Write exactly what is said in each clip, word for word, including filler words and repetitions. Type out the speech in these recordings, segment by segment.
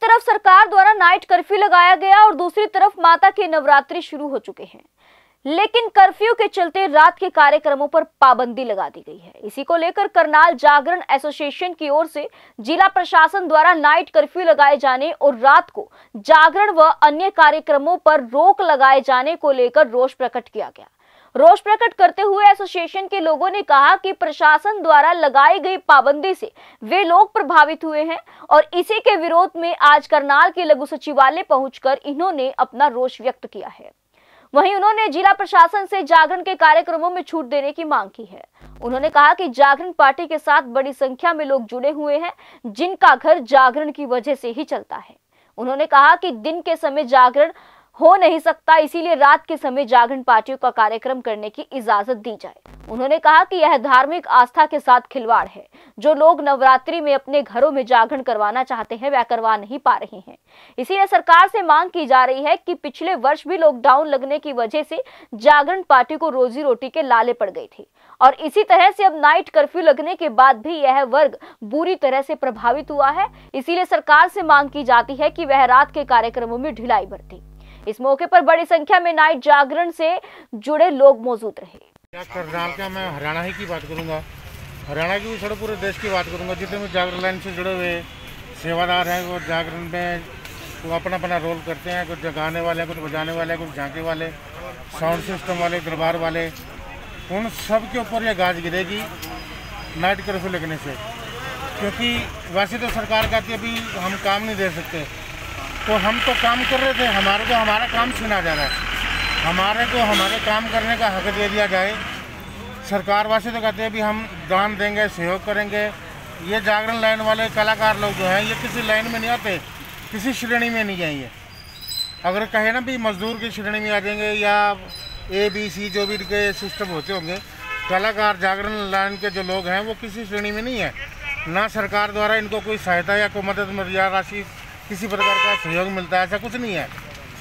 तरफ सरकार द्वारा नाइट कर्फ्यू लगाया गया और दूसरी तरफ माता के नवरात्रि शुरू हो चुके हैं, लेकिन कर्फ्यू के चलते रात के कार्यक्रमों पर पाबंदी लगा दी गई है। इसी को लेकर करनाल जागरण एसोसिएशन की ओर से जिला प्रशासन द्वारा नाइट कर्फ्यू लगाए जाने और रात को जागरण व अन्य कार्यक्रमों पर रोक लगाए जाने को लेकर रोष प्रकट किया गया। रोष प्रकट करते हुए एसोसिएशन के लोगों ने कहा कि प्रशासन द्वारा लगाई गई पाबंदी से वे लोग प्रभावित हुए हैं और इसी के विरोध में आज करनाल के लघु सचिवालय पहुंचकर इन्होंने अपना रोष व्यक्त किया है। वहीं उन्होंने जिला प्रशासन से जागरण के कार्यक्रमों में छूट देने की मांग की है। उन्होंने कहा कि जागरण पार्टी के साथ बड़ी संख्या में लोग जुड़े हुए हैं, जिनका घर जागरण की वजह से ही चलता है। उन्होंने कहा कि दिन के समय जागरण हो नहीं सकता, इसीलिए रात के समय जागरण पार्टियों का कार्यक्रम करने की इजाजत दी जाए। उन्होंने कहा कि यह धार्मिक आस्था के साथ खिलवाड़ है। जो लोग नवरात्रि में अपने घरों में जागरण करवाना चाहते हैं वह करवा नहीं पा रहे हैं। इसीलिए सरकार से मांग की जा रही है कि पिछले वर्ष भी लॉकडाउन लगने की वजह से जागरण पार्टी को रोजी रोटी के लाले पड़ गई थी और इसी तरह से अब नाइट कर्फ्यू लगने के बाद भी यह वर्ग बुरी तरह से प्रभावित हुआ है। इसीलिए सरकार से मांग की जाती है कि वह रात के कार्यक्रमों में ढिलाई बरते। इस मौके पर बड़ी संख्या में नाइट जागरण से जुड़े लोग मौजूद रहे। करनाल का मैं हरियाणा ही की बात करूंगा, हरियाणा की भी छोड़ो पूरे देश की बात करूंगा। जितने भी जागरण लाइन से जुड़े हुए सेवादार हैं वो जागरण में वो अपना अपना रोल करते हैं। कुछ जगाने वाले, कुछ बजाने वाले, कुछ झांके वाले, साउंड सिस्टम वाले, दरबार वाले, उन सब के ऊपर यह गाज गिरेगी नाइट कर्फ्यू लगने से। क्योंकि वैसे तो सरकार कहती है अभी हम काम नहीं दे सकते, तो हम तो काम कर रहे थे, हमारे को हमारा काम छीना जा रहा है। हमारे को हमारे काम करने का हक दे दिया जाए। सरकार वैसे तो कहते हैं भी हम दान देंगे, सहयोग करेंगे। ये जागरण लाइन वाले कलाकार लोग जो हैं ये किसी लाइन में नहीं आते, किसी श्रेणी में नहीं जाएंगे। अगर कहे ना भी मजदूर की श्रेणी में आ जाएंगे या ए बी सी जो भी के सिस्टम होते होंगे, कलाकार जागरण लाइन के जो लोग हैं वो किसी श्रेणी में नहीं है। ना सरकार द्वारा इनको कोई सहायता या कोई मदद या राशि किसी प्रकार का सहयोग मिलता है, ऐसा कुछ नहीं है।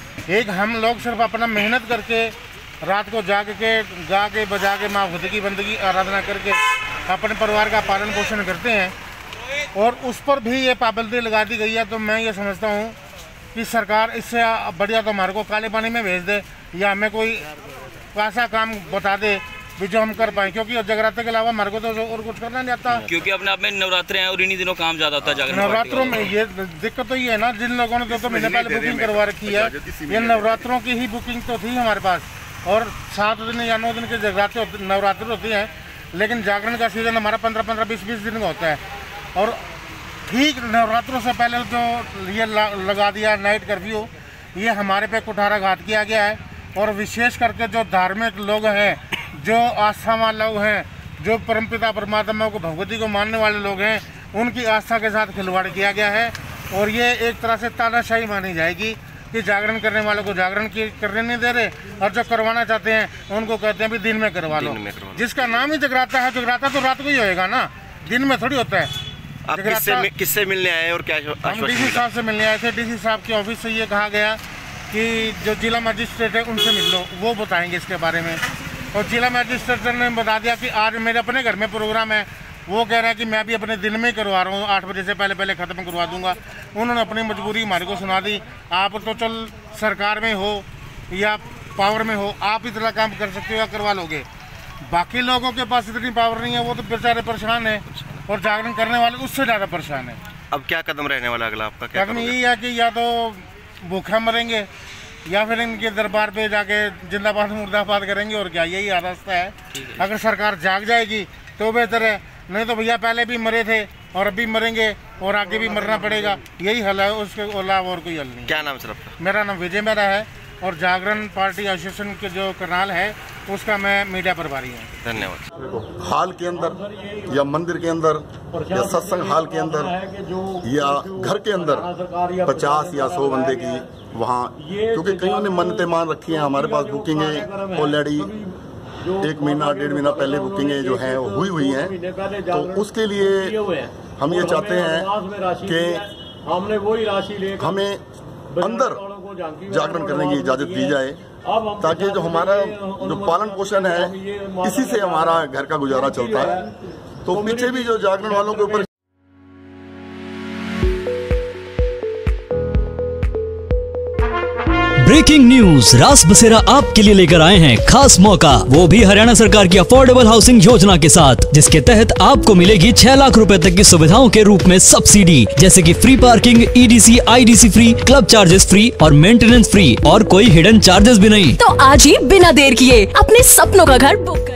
एक हम लोग सिर्फ अपना मेहनत करके रात को जाग के गा के बजा के माँ खुद की बंदगी आराधना करके अपने परिवार का पालन पोषण करते हैं और उस पर भी ये पाबंदी लगा दी गई है। तो मैं ये समझता हूँ कि सरकार इससे बढ़िया तो हमारे को काले पानी में भेज दे या हमें कोई ऐसा काम बता दे भी जो हम कर पाए, क्योंकि जगराते के अलावा हमारे को तो और कुछ करना नहीं आता। क्योंकि अपने आप में नवरात्रे हैं और इन्हीं दिनों काम ज्यादा होता है जागरण। नवरात्रों में ये दिक्कत तो ये है ना, जिन लोगों ने दो तो महीने पहले बुकिंग करवा रखी है, ये नवरात्रों की ही बुकिंग तो थी हमारे पास और सात दिन या नौ दिन के जगराते नवरात्र होती हैं, लेकिन जागरण का सीजन हमारा पंद्रह पंद्रह बीस बीस दिन का होता है। और ठीक नवरात्रों से पहले जो ये लगा दिया नाइट कर्फ्यू, ये हमारे पे कुठाराघात किया गया है। और विशेष करके जो धार्मिक लोग हैं, जो आस्थावान लोग हैं, जो परमपिता परमात्मा को भगवती को मानने वाले लोग हैं, उनकी आस्था के साथ खिलवाड़ किया गया है। और ये एक तरह से तानाशाही मानी जाएगी कि जागरण करने वालों को जागरण की करने नहीं दे रहे और जो करवाना चाहते हैं उनको कहते हैं भी दिन में करवा लो। जिसका नाम ही जगराता है, जगराता तो रात को ही होएगा ना, दिन में थोड़ी होता है। आप किससे किससे मिलने आए और क्या? हम डीसी साहब से मिलने आए थे। डीसी साहब के ऑफिस से ये कहा गया कि जो जिला मजिस्ट्रेट है उनसे मिल लो, वो बताएंगे इसके बारे में। और जिला मजिस्ट्रेट ने बता दिया कि आज मेरे अपने घर में प्रोग्राम है, वो कह रहा है कि मैं भी अपने दिन में करवा रहा हूँ, आठ बजे से पहले पहले ख़त्म करवा दूंगा। उन्होंने अपनी मजबूरी हमारे को सुना दी। आप तो चल सरकार में हो या पावर में हो, आप इतना काम कर सकते हो या करवा लोगे। बाकी लोगों के पास इतनी पावर नहीं है, वो तो बेचारे परेशान है और जागरण करने वाले उससे ज़्यादा परेशान है। अब क्या कदम रहने वाला अगला आपका? क्या कदम यही है कि या तो भूखा मरेंगे या फिर इनके दरबार पे जाके जिंदाबाद मुर्दाबाद करेंगे, और क्या, यही रास्ता है। अगर सरकार जाग जाएगी तो बेहतर है, नहीं तो भैया पहले भी मरे थे और अभी मरेंगे और आगे भी मरना पड़ेगा, यही हल है, उसके अलावा और कोई हल नहीं। क्या नाम है सर आपका? मेरा नाम विजय मेहरा है और जागरण पार्टी एसोसिएशन के जो करनाल है उसका मैं मीडिया प्रभारी हूँ। धन्यवाद। हाल के अंदर या मंदिर के अंदर या सत्संग हाल के अंदर या घर के अंदर पचास या सौ बंदे की वहाँ, क्योंकि कईयों ने मन्नतें मान रखी हैं। हमारे पास बुकिंगें ऑलरेडी एक महीना डेढ़ महीना पहले बुकिंगें जो हैं वो हुई हुई हैं। तो उसके लिए हम ये चाहते हैं कि हमें अंदर जागरण करने की इजाजत दी जाए, ताकि जो हमारा जो पालन पोषण है इसी से हमारा घर का गुजारा चलता है। तो पीछे भी जो जागरण वालों के ऊपर ब्रेकिंग न्यूज, रास बसेरा आपके लिए लेकर आए हैं खास मौका, वो भी हरियाणा सरकार की अफोर्डेबल हाउसिंग योजना के साथ, जिसके तहत आपको मिलेगी छह लाख रुपए तक की सुविधाओं के रूप में सब्सिडी, जैसे कि free parking, EDC, IDC free, club charges free और मेंटेनेंस फ्री, और कोई हिडन चार्जेस भी नहीं। तो आज ही बिना देर किए अपने सपनों का घर बुक